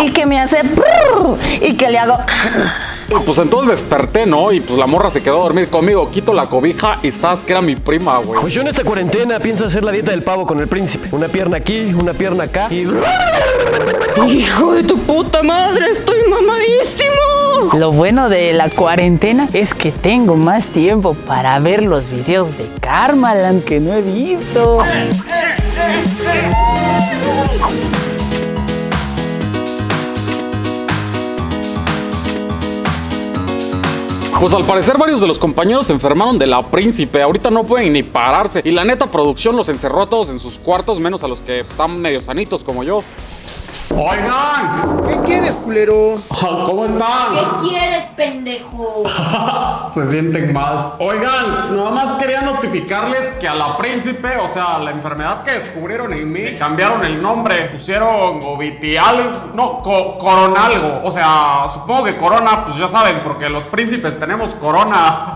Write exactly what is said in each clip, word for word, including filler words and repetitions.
y que me hace brrr, y que le hago... Y pues entonces desperté, ¿no? Y pues la morra se quedó a dormir conmigo. Quito la cobija y sabes que era mi prima, güey. Pues yo en esta cuarentena pienso hacer la dieta del pavo con el príncipe. Una pierna aquí, una pierna acá y... ¡Hijo de tu puta madre! ¡Estoy mamadísimo! Lo bueno de la cuarentena es que tengo más tiempo para ver los videos de Karmaland que no he visto. Pues al parecer varios de los compañeros se enfermaron de la príncipe. Ahorita no pueden ni pararse. Y la neta producción los encerró a todos en sus cuartos, menos a los que están medio sanitos como yo. ¡Oigan! ¿Qué quieres, culero? ¿Cómo están? ¿Qué quieres, pendejo? Se sienten mal. Oigan, nada más quería notificarles que a la príncipe, o sea, la enfermedad que descubrieron en mí, cambiaron el nombre. Pusieron Ovitial, no, co Coronalgo. O sea, supongo que Corona, pues ya saben, porque los príncipes tenemos corona.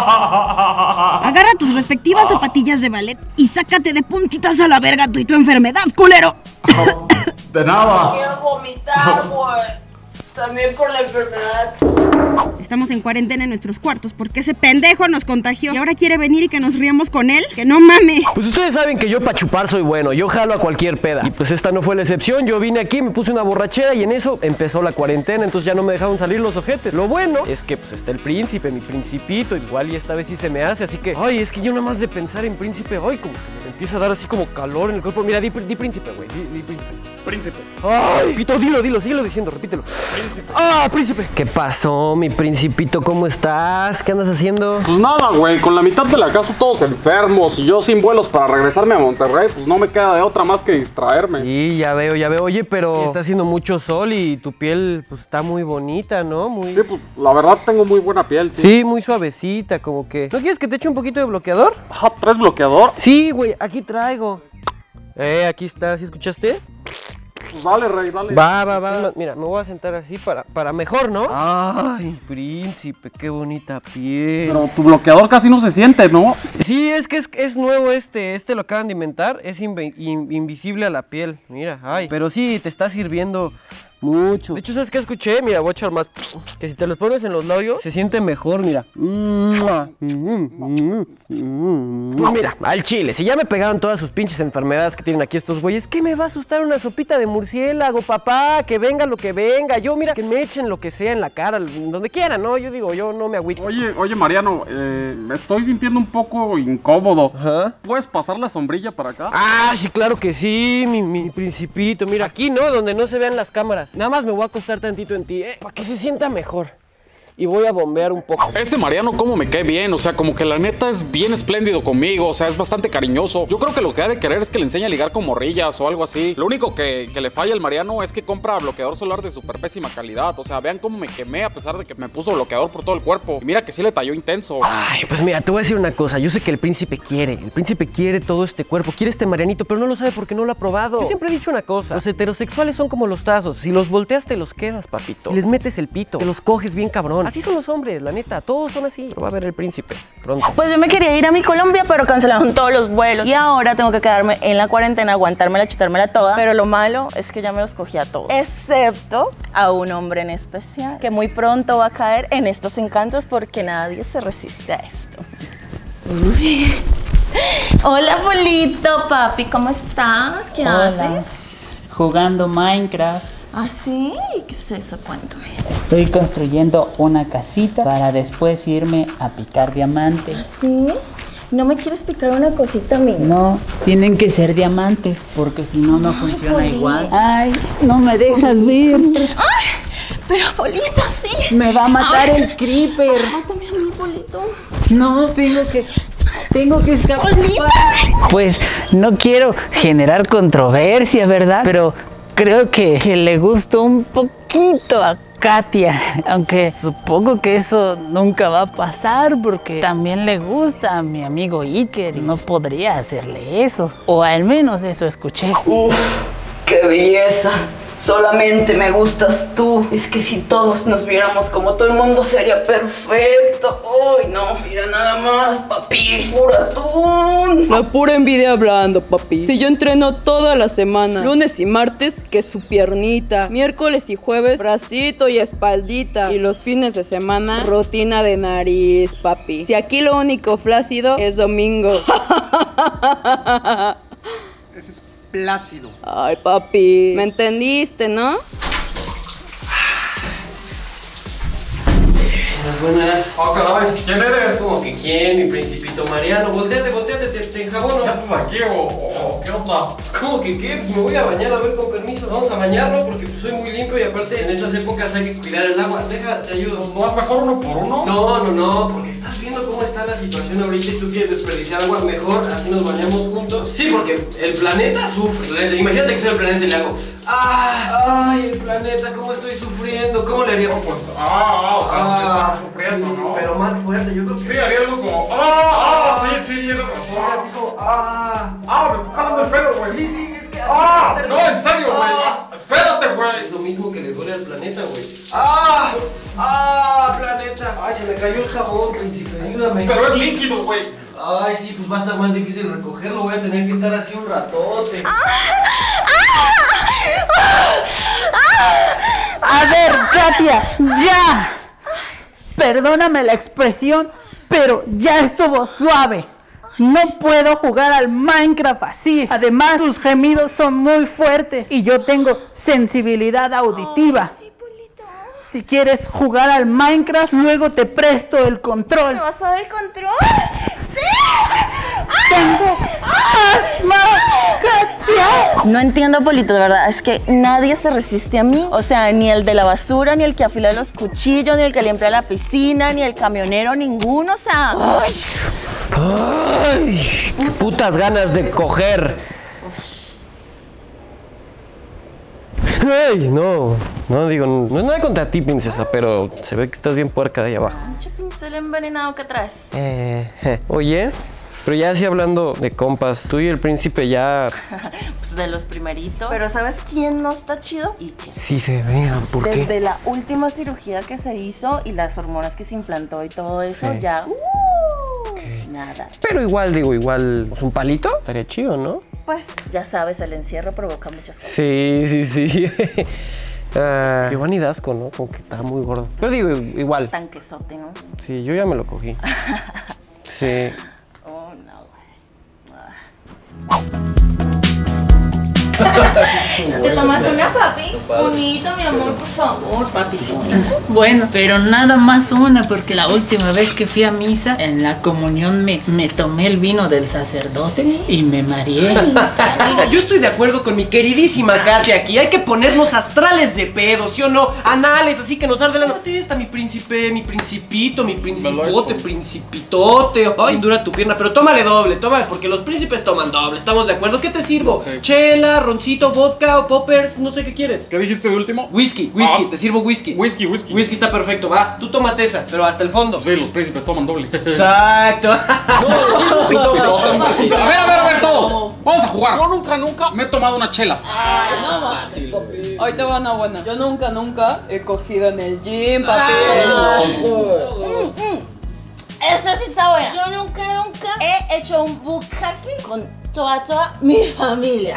Agarra tus respectivas zapatillas de ballet y sácate de puntitas a la verga tú y tu enfermedad, culero. De nada. Quiero vomitar, güey. También por la enfermedad. Estamos en cuarentena en nuestros cuartos porque ese pendejo nos contagió y ahora quiere venir y que nos riamos con él. ¡Que no mame! Pues ustedes saben que yo pa' chupar soy bueno, yo jalo a cualquier peda. Y pues esta no fue la excepción, yo vine aquí, me puse una borrachera y en eso empezó la cuarentena, entonces ya no me dejaron salir los ojetes. Lo bueno es que pues está el príncipe, mi principito, igual y esta vez sí se me hace, así que... Ay, es que yo nada más de pensar en príncipe, ay, como que me empieza a dar así como calor en el cuerpo. Mira, di, di príncipe, güey, di, di príncipe. Príncipe. Ay, pito, dilo, dilo, síguelo diciendo, repítelo. Príncipe. ¡Ah, príncipe! ¿Qué pasó, mi principito? ¿Cómo estás? ¿Qué andas haciendo? Pues nada, güey, con la mitad de la casa todos enfermos y yo sin vuelos para regresarme a Monterrey, pues no me queda de otra más que distraerme. Sí, ya veo, ya veo. Oye, pero está haciendo mucho sol y tu piel pues está muy bonita, ¿no? Muy... Sí, pues la verdad tengo muy buena piel, sí. Sí, muy suavecita, como que... ¿No quieres que te eche un poquito de bloqueador? Ah, ¿traes bloqueador? Sí, güey, aquí traigo. Eh, aquí está, ¿sí escuchaste? Pues dale, rey, dale. Va, va, va. Mira, me voy a sentar así para, para mejor, ¿no? Ay, príncipe, qué bonita piel. Pero tu bloqueador casi no se siente, ¿no? Sí, es que es, es nuevo este, este lo acaban de inventar, es inve, in, invisible a la piel, mira, ay. Pero sí, te está sirviendo mucho. De hecho, ¿sabes qué escuché? Mira, voy a echar más. Que si te los pones en los labios, se siente mejor, mira. Pues mira, al chile, si ya me pegaron todas sus pinches enfermedades que tienen aquí estos güeyes, ¿qué me va a asustar una sopita de murciélago, papá? Que venga lo que venga. Yo, mira, que me echen lo que sea en la cara, donde quieran, ¿no? Yo digo, yo no me agüito. Oye, oye, Mariano, eh, me estoy sintiendo un poco incómodo. Ajá. ¿Puedes pasar la sombrilla para acá? Ah, sí, claro que sí, mi, mi principito. Mira, aquí, ¿no? Donde no se vean las cámaras. Nada más me voy a acostar tantito en ti, ¿eh? Para que se sienta mejor. Y voy a bombear un poco. Ese Mariano cómo me cae bien, o sea, como que la neta es bien espléndido conmigo, o sea, es bastante cariñoso. Yo creo que lo que ha de querer es que le enseñe a ligar con morrillas o algo así. Lo único que, que le falla al Mariano es que compra bloqueador solar de súper pésima calidad. O sea, vean cómo me quemé a pesar de que me puso bloqueador por todo el cuerpo. Y mira que sí le talló intenso. Ay, pues mira, te voy a decir una cosa. Yo sé que el príncipe quiere, el príncipe quiere todo este cuerpo, quiere este Marianito, pero no lo sabe porque no lo ha probado. Yo siempre he dicho una cosa, los heterosexuales son como los tazos. Si los volteas te los quedas, papito. Y les metes el pito, te los coges bien cabrón. Así son los hombres. La neta, todos son así. Lo va a ver el príncipe pronto. Pues yo me quería ir a mi Colombia, pero cancelaron todos los vuelos. Y ahora tengo que quedarme en la cuarentena, aguantármela, chutármela toda. Pero lo malo es que ya me los cogí a todos. Excepto a un hombre en especial, que muy pronto va a caer en estos encantos porque nadie se resiste a esto. Uy. Hola, Polito, papi, ¿cómo estás? ¿Qué Hola. haces? Jugando Minecraft. ¿Ah, sí? ¿Qué es eso? Cuéntame. Estoy construyendo una casita para después irme a picar diamantes. ¿Ah, sí? ¿No me quieres picar una cosita a mí? No, tienen que ser diamantes porque si no, no Ay, funciona Poli. igual. Ay, no me dejas ver. ¡Ay! Pero, Polito, sí. Me va a matar Ay. el creeper. Mátame a mí, Polito. No, tengo que... Tengo que escapar. ¡Polito! Pues no quiero generar controversia, ¿verdad? Pero creo que, que le gustó un poquito a Katia, aunque supongo que eso nunca va a pasar porque también le gusta a mi amigo Iker y no podría hacerle eso, o al menos eso escuché. ¡Uf! ¡Qué belleza! Solamente me gustas tú. Es que si todos nos viéramos como todo el mundo sería perfecto. Uy, no, mira nada más, papi. Puro atún. La pura envidia hablando, papi. Si yo entreno toda la semana, lunes y martes, que su piernita. Miércoles y jueves, bracito y espaldita. Y los fines de semana, rutina de nariz, papi. Si aquí lo único flácido es domingo. Ese es plácido. Ay, papi, ¿me entendiste, no? Buenas. Oh, caray, ¿quién eres? ¿Cómo que quién? Mi principito Mariano. Volteate, volteate, te, te enjabono. ¿Qué haces aquí o, o qué onda? ¿Cómo que qué? Pues me voy a bañar, a ver, con permiso. Vamos a bañarlo porque pues, soy muy limpio y aparte en estas épocas hay que cuidar el agua. Deja, te ayudo. ¿No es mejor uno por uno? No, no, no, porque estás viendo cómo está la situación ahorita y tú quieres desperdiciar agua. Mejor así nos bañamos juntos. Sí, porque el planeta sufre. Imagínate que soy el planeta y le hago. ¡Ah! ¡Ay, el planeta! ¿Cómo estoy sufriendo? ¿Cómo le haríamos? Pues, ah, ah, o sea, Ah, se está sufriendo, ¿no? Pero más fuerte, yo creo que Sí, haría algo como, ah, ah, sí, sí, tienes razón. Ah, Ah, me está jalando el pelo, güey. Ah, no, en serio, güey. Espérate, güey. es lo mismo que le duele al planeta, güey. ¡Ah! ¡Ah, planeta! ¡Ay, se me cayó el jabón, príncipe! Ayúdame. Pero es líquido, güey. Ay, sí, pues va a estar más difícil recogerlo. Voy a tener que estar así un ratote. A ver, Katia, ya. Perdóname la expresión, pero ya estuvo suave. No puedo jugar al Minecraft así. Además, tus gemidos son muy fuertes y yo tengo sensibilidad auditiva. Si quieres jugar al Minecraft, luego te presto el control. ¿Me vas a dar el control? Tengo asma, Katia. No entiendo, Polito, de verdad. Es que nadie se resiste a mí. O sea, ni el de la basura, ni el que afila los cuchillos, ni el que limpia la piscina, ni el camionero, ninguno. O sea, ¡Ay! ¡Ay! ¡Qué putas ganas de coger! ¡Ay! No, no digo, no es nada contra ti, princesa, pero se ve que estás bien puerca de ahí abajo. pinche pincel envenenado que traes. Eh, je. Oye, pero ya así hablando de compas, tú y el príncipe ya Pues de los primeritos. Pero ¿sabes quién no está chido? Y que sí se vean, ¿por qué? desde la última cirugía que se hizo y las hormonas que se implantó y todo eso, Sí. ya. Uh, Nada. Pero igual, digo, igual, pues un palito estaría chido, ¿no? Pues ya sabes, el encierro provoca muchas cosas. Sí, sí, sí. Ah, Giovanni Dasco, ¿no? Como que está muy gordo. Pero digo, igual. Tan quesote, ¿no? Sí, yo ya me lo cogí. Sí. Oh, no, güey. ¿Te tomas una, papi? Bonito, mi amor, por favor, papi. Bueno, pero nada más una, porque la última vez que fui a misa, en la comunión me, me tomé el vino del sacerdote y me mareé. Yo estoy de acuerdo con mi queridísima Katia aquí. Hay que ponernos astrales de pedo, ¿sí o no? Anales, así que nos arde la está mi príncipe, mi principito, mi principote, principitote. Ay, dura tu pierna, pero tómale doble, tómale, porque los príncipes toman doble. ¿Estamos de acuerdo? ¿Qué te sirvo? Sí. Chela, roncito, vodka o poppers, no sé qué quieres. ¿Qué dijiste de último? Whisky, whisky, Ah. te sirvo whisky. Whisky, whisky. Whisky está perfecto, va. Tú tómate esa, pero hasta el fondo. Sí, los príncipes toman doble. Exacto. A ver, a ver, a ver, todos. Vamos a jugar. Yo nunca, nunca me he tomado una chela. Ahí te va una buena. Yo nunca, nunca he cogido en el gym, papi. Esa sí está buena. Yo nunca, nunca he hecho un bukkake con toda, toda mi familia.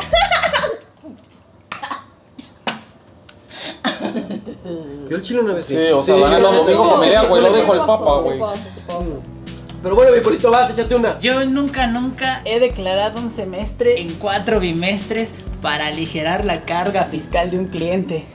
Yo el chile una vez. Sí, o sea, la neta no dijo familiar, güey, lo dijo el papa, güey. Pero bueno, mi polito, vas, échate una. Yo nunca, nunca he declarado un semestre en cuatro bimestres para aligerar la carga fiscal de un cliente.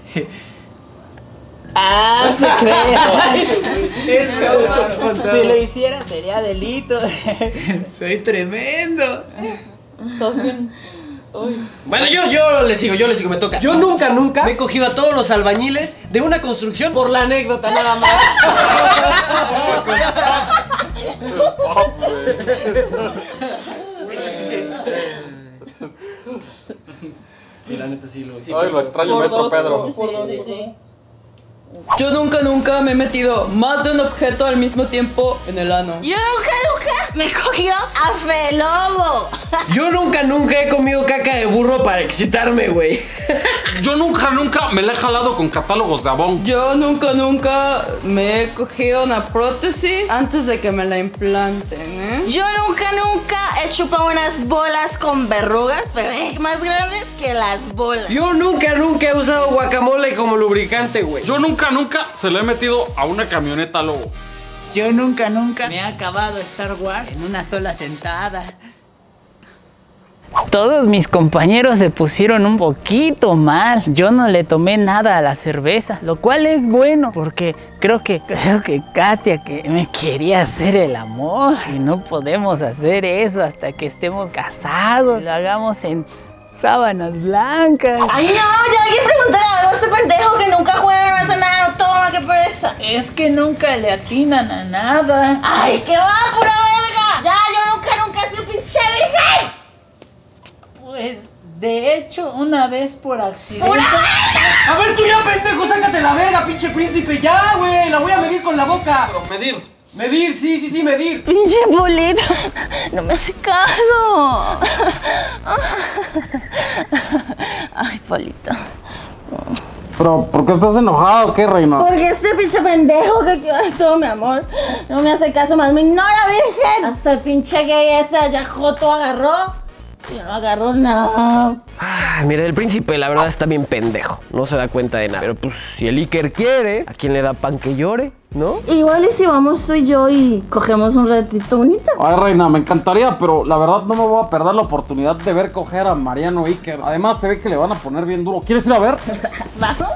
Ah, se cree. Si lo hiciera sería delito. Soy tremendo. ¿Estás bien? Bueno, yo, yo le sigo, yo le sigo, me toca. Yo nunca, nunca me he cogido a todos los albañiles de una construcción por la anécdota nada más. Sí, la neta sí lo sí, Ay, lo extraño, maestro Pedro. Sí, sí, sí. Yo nunca, nunca me he metido más de un objeto al mismo tiempo en el ano. Yo nunca, nunca me he cogido a Felobo. Yo nunca, nunca he comido caca de burro para excitarme, güey. Yo nunca, nunca me la he jalado con catálogos de Avon. Yo nunca, nunca me he cogido una prótesis antes de que me la implanten, ¿eh? Yo nunca, nunca he chupado unas bolas con verrugas, pero eh, más grandes que las bolas. Yo nunca, nunca he usado guacamole como lubricante, güey. Yo nunca, nunca se le he metido a una camioneta Lobo. Yo nunca, nunca me he acabado Star Wars en una sola sentada. Todos mis compañeros se pusieron un poquito mal. Yo no le tomé nada a la cerveza, lo cual es bueno porque creo que creo que Katia que me quería hacer el amor y no podemos hacer eso hasta que estemos casados. Lo hagamos en sábanas blancas. Ay, no, ya alguien pregúntale algo a este pendejo que nunca juega, no hace nada, no toma, qué pereza. Es que nunca le atinan a nada. Ay, qué va, pura verga. Ya, yo nunca, nunca he sido pinche virgen. Pues, de hecho, una vez por accidente... ¡Pura verga! A ver, tú ya, pendejo, sácate la verga, pinche príncipe. Ya, güey, la voy a medir con la boca. Pero medir. Medir, sí, sí, sí, medir. Pinche Polito, no me hace caso. Ay, Polito. Pero, ¿por qué estás enojado o qué, reina? Porque este pinche pendejo que quiere todo mi amor no me hace caso, más me ignora, virgen. Hasta el pinche gay ese allá joto agarró. Yo no agarró nada. Ah, mira, el príncipe la verdad está bien pendejo. No se da cuenta de nada. Pero pues si el Iker quiere, ¿a quién le da pan que llore? ¿No? Igual y si vamos tú y yo y cogemos un ratito bonito. Ay, reina, me encantaría, pero la verdad no me voy a perder la oportunidad de ver coger a Mariano Iker. Además se ve que le van a poner bien duro. ¿Quieres ir a ver? Vamos.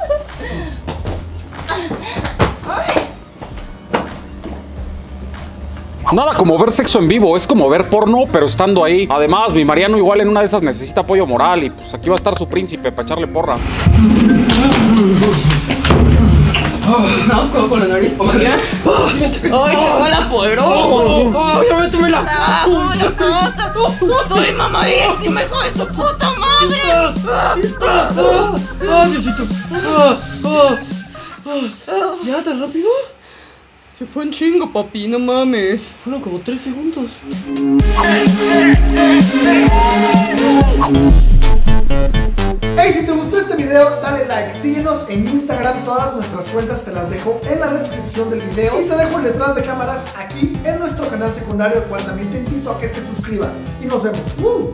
Nada como ver sexo en vivo, es como ver porno, pero estando ahí. Además, mi Mariano igual en una de esas necesita apoyo moral y pues aquí va a estar su príncipe para echarle porra. Vamos como con la nariz, ¿por qué? ¡Ay, te huele poderoso! ¡Ay, ya métemela! Estoy mamadísima, hijo de tu puta madre. ¡Ay, Diosito! ¿Ya tan rápido? Se fue en chingo, papi, no mames. Fueron como tres segundos. Hey, si te gustó este video, dale like, síguenos en Instagram, todas nuestras cuentas te las dejo en la descripción del video y te dejo el detrás de cámaras aquí en nuestro canal secundario, el cual también te invito a que te suscribas y nos vemos. ¡Uh!